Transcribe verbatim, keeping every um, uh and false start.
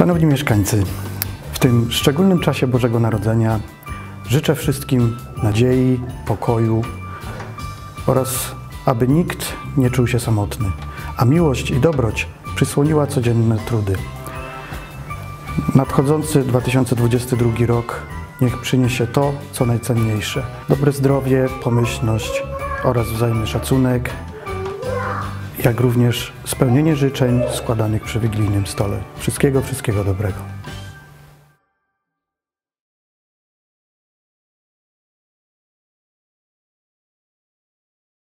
Szanowni mieszkańcy, w tym szczególnym czasie Bożego Narodzenia życzę wszystkim nadziei, pokoju oraz aby nikt nie czuł się samotny, a miłość i dobroć przysłoniła codzienne trudy. Nadchodzący dwa tysiące dwudziesty drugi rok niech przyniesie to, co najcenniejsze. Dobre zdrowie, pomyślność oraz wzajemny szacunek, jak również spełnienie życzeń składanych przy wigilijnym stole. Wszystkiego, wszystkiego dobrego.